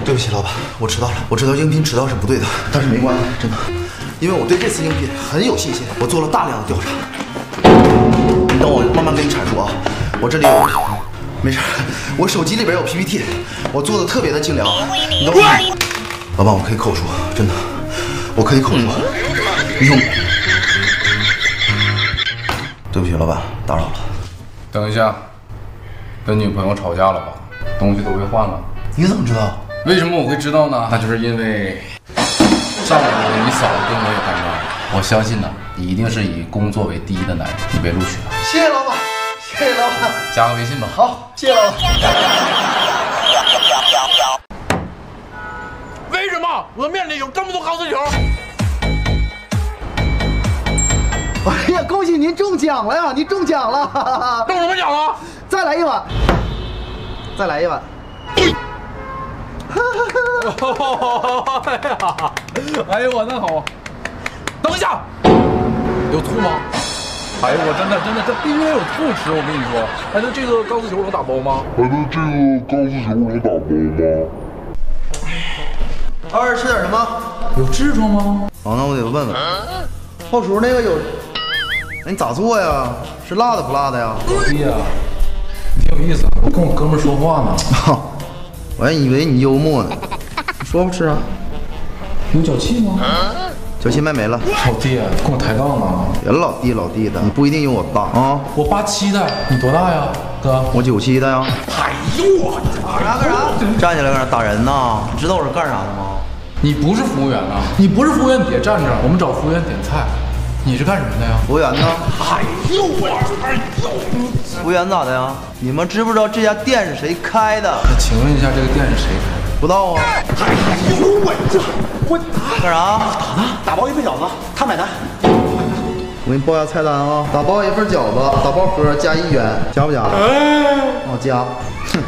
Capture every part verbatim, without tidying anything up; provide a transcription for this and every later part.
对不起，老板，我迟到了。我知道应聘迟到是不对的，但是没关系，真的，因为我对这次应聘很有信心，我做了大量的调查。你等我慢慢跟你阐述啊。我这里有，没事，我手机里边有 P P T， 我做的特别的精良。你等我，老板，我可以口述，真的，我可以口述。你用。对不起，老板，打扰了。 等一下，跟女朋友吵架了吧？东西都被换了。 你怎么知道？ 为什么我会知道呢？那就是因为上午你嫂子跟我有尴尬。我相信呢，你一定是以工作为第一的男人，你被录取了。 谢谢老板，谢谢老板。 加个微信吧。 好，谢谢老板。 为什么我的面里有这么多钢丝球？ 哎呀，恭喜您中奖了呀！您中奖了！ 中什么奖了？ 再来一碗，再来一碗。 哎呀，哎呦我那好，等一下，有醋吗？哎呦我真的真的这必须得有醋吃，我跟你说。哎，那这个钢丝球能打包吗？ 哎，那这个钢丝球能打包吗？ 二位吃点什么？ 有痔疮吗？ 好，那我得问问。后厨那个有，那你咋做呀？是辣的不辣的呀？ 老弟呀，你挺有意思，我跟我哥们儿说话呢。 我还以为你幽默呢。说不吃啊？ 有脚气吗？ 脚气卖没了。 老弟，跟我抬杠呢？ 别老弟老弟的，你不一定有我大啊。 我八七的，你多大呀，哥？ 我九七的呀。 哎呦我干啥干啥？站起来干啥？打人呐？你知道我是干啥的吗？ 你不是服务员啊？你不是服务员，别站着，我们找服务员点菜。你是干什么的呀？ 服务员呢？ 哎呦我，哎呦！ 服务员咋的呀？你们知不知道这家店是谁开的？ 那请问一下，这个店是谁开的？ 不知道啊。 哎呦我这我干啥？ 打包一份饺子，他买单。 我给你报一下菜单啊，打包一份饺子，打包盒加一元，加不加？ 哎， 哦加。哼。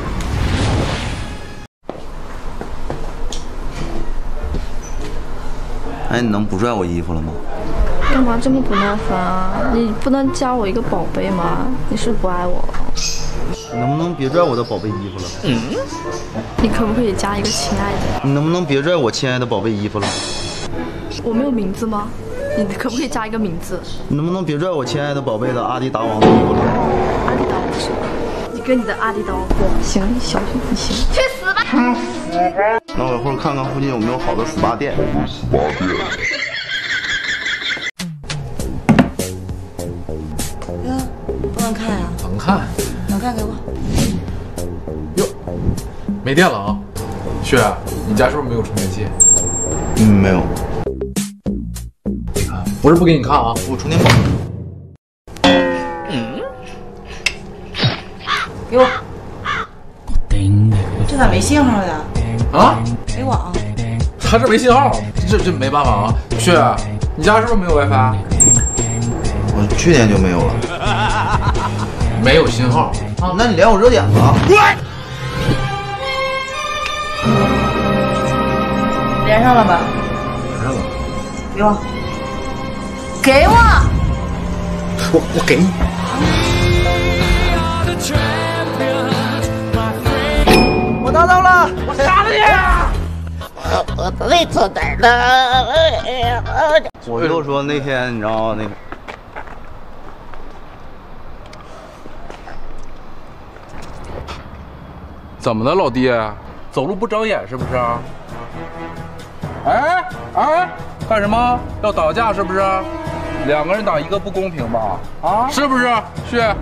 哎，你能不拽我衣服了吗？ 干嘛这么不耐烦啊？你不能加我一个宝贝吗？你是不爱我了？ 你能不能别拽我的宝贝衣服了？嗯。 你可不可以加一个亲爱的？ 你能不能别拽我亲爱的宝贝衣服了？ 我没有名字吗？你可不可以加一个名字？ 你能不能别拽我亲爱的宝贝的阿迪达王的衣服了？ 阿迪达王是吧？你跟你的阿迪达王过，行，小心你行。去死吧！ 那我一会儿看看附近有没有好的 S P A 店。 S P A 店。 哟，不能看啊？ 能看， 能看给我。 哟，没电了啊！雪，你家是不是没有充电器？ 嗯，没有。 你看，不是不给你看啊， 我充电宝。 嗯。给我。这咋没信号的？ 啊？ 没网。 他这没信号，这这没办法啊。雪，你家是不是没有 WiFi？ 我去年就没有了。 没有信号。 啊，那你连我热点吧。 连上了吧？ 连上了。 给我。给我。 我我给你。 我拿到了， 我杀了你！ 我累死哪儿了？ 我就说那天你知道那个。 怎么的，老弟？走路不长眼是不是？哎哎，干什么？要打架是不是？两个人打一个不公平吧？啊，是不是？去。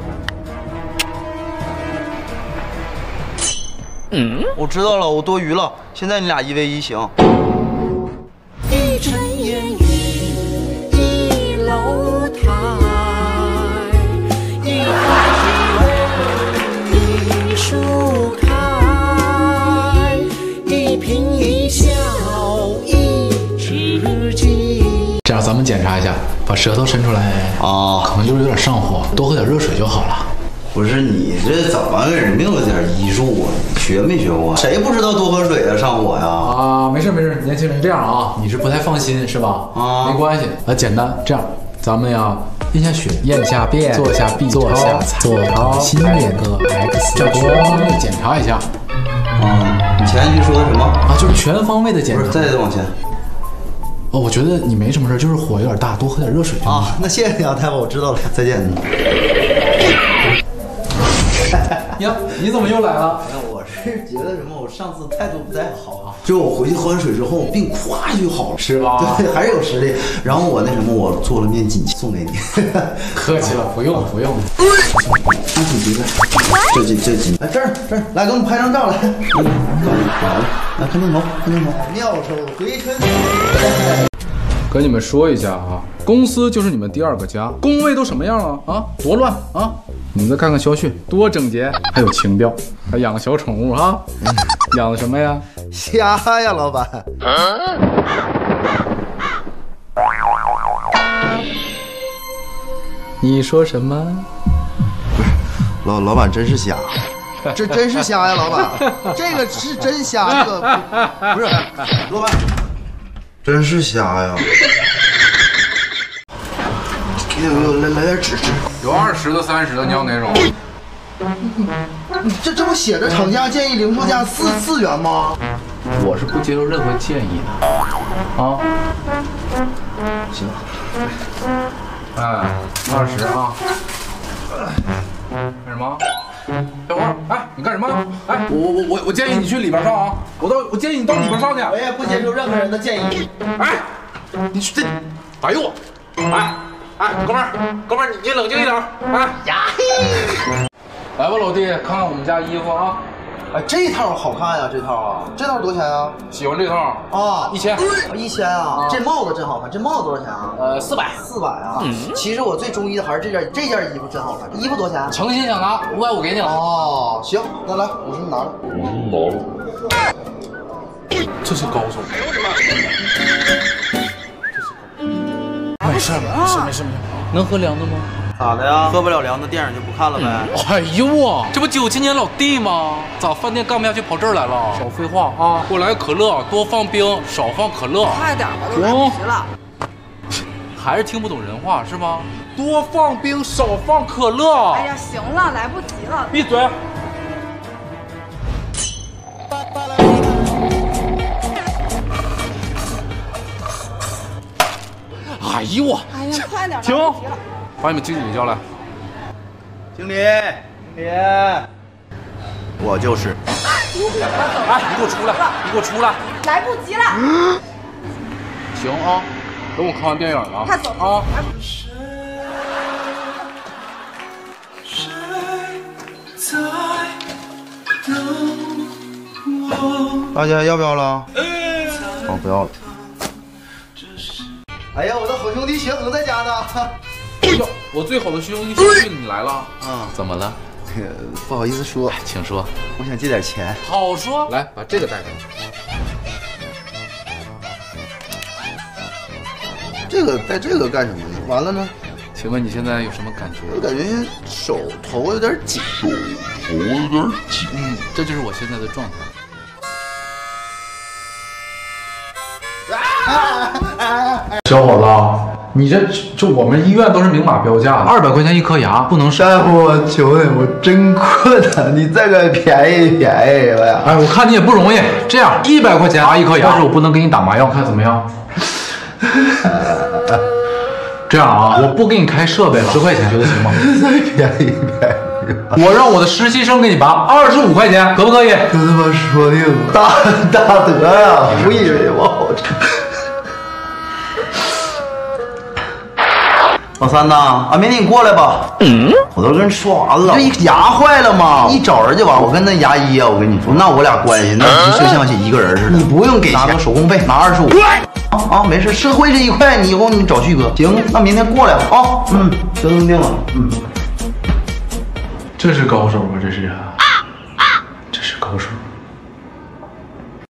嗯，我知道了，我多余了。现在你俩一 v 一行。 一尘烟雨，一楼台，一花一树开，一颦一笑一知己。 这样咱们检查一下，把舌头伸出来啊，可能就是有点上火，多喝点热水就好了。 不是你这怎么给人没有点医术啊？你学没学过？谁不知道多喝水啊上火呀？ 啊，没事没事，年轻人这样啊，你是不太放心是吧？啊，没关系，啊，简单，这样咱们呀，咽下血，咽下便，坐下 B， 坐下坐好，心电个 X 这光检查一下。 啊，你前一句说的什么啊？就是全方位的检查。 不是，再往前。 哦，我觉得你没什么事，就是火有点大，多喝点热水就。 啊，那谢谢你啊，大夫，我知道了，再见。 呀，你怎么又来了？ 哎呀，我是觉得什么，我上次态度不太好啊。就我回去喝完水之后，病咵就好了， 是吧？ 对，还是有实力。然后我那什么，我做了面锦旗送给你。 客气了，不用不用。 那锦旗呗，这锦这锦，来这儿这儿，来给我们拍张照来。嗯，来看镜头，看镜头，妙手回春。 跟你们说一下啊，公司就是你们第二个家，工位都什么样了啊？多乱啊！你们再看看肖旭，多整洁，还有情调，还养个小宠物哈。养的什么呀？ 虾呀，老板。 你说什么？ 老老板真是虾，这真是虾呀，老板，这个是真虾，这个不是，老板，真是虾呀。给我来来点纸纸， 有二十的、三十的，你要哪种？ 这这不写着厂家建议零售价四四元吗？ 我是不接受任何建议的啊。 行， 哎，二十啊。干什么？等会儿，哎，你干什么？哎，我我我我建议你去里边上啊！我到我建议你到里边上去。 我也不接受任何人的建议。 哎，你去这，哎呦我，哎哎，哥们儿，哥们儿，你你冷静一点，哎呀嘿。来吧，老弟，看看我们家衣服啊。 哎，这套好看呀，这套啊，这套多少钱啊？ 喜欢这套啊， 一千， 一千啊！这帽子真好看，这帽子多少钱啊？ 呃，四百， 四百啊！其实我最中意的还是这件，这件衣服真好看。这衣服多少钱？ 诚心想拿五百五给你了。 哦，行，那来五十你拿着。 拿着。 这是高手。 没事没事没事没事，能喝凉的吗？ 咋的呀？喝不了凉的电影就不看了呗？ 哎呦我， 这不九七年老弟吗？咋饭店干不下去跑这儿来了？少废话啊！给我来个可乐，多放冰，少放可乐。 快点吧，都来不及了。 还是听不懂人话是吧？多放冰，少放可乐。 哎呀，行了，来不及了。 闭嘴！哎呦我！ 哎呀，快点！ 停！把你们经理叫来。 经理，经理，我就是。 哎，你给我出来！你给我出来！ 来不及了。 行啊，等我看完电影了。 快走啊！ 大家要不要了？哦，不要了。哎呀，我的好兄弟雪恒在家呢。 哎呦，我最好的兄弟小旭你来了。 嗯， 怎么了？ 不好意思说， 请说。 我想借点钱。 好说，来把这个带上。 这个带这个干什么呢？完了呢？ 请问你现在有什么感觉？ 我感觉手头有点紧， 手头有点紧。 嗯，这就是我现在的状态。 小伙子，你这就我们医院都是明码标价的，二百块钱一颗牙，不能少。 大夫，我求你，我真困了，你再给便宜便宜我呀！ 哎，我看你也不容易，这样一百块钱拔一颗牙，但是我不能给你打麻药，看怎么样？这样啊，我不给你开设备了，十块钱，觉得行吗？ 再便宜便宜， 我让我的实习生给你拔二十五块钱，可不可以？ 就这么说定了，大大德呀，无以为报。老三呐，啊，明天你过来吧。嗯，我都跟人说完了，这一牙坏了嘛，一找人就完。我跟那牙医啊，我跟你说，那我俩关系那就像一个人似的。你不用给钱，拿个手工费，拿二十五。啊啊，没事，社会这一块，你以后你找旭哥。行，那明天过来吧。啊，嗯，就这么定了。嗯， 这是高手啊，这是，这是高手。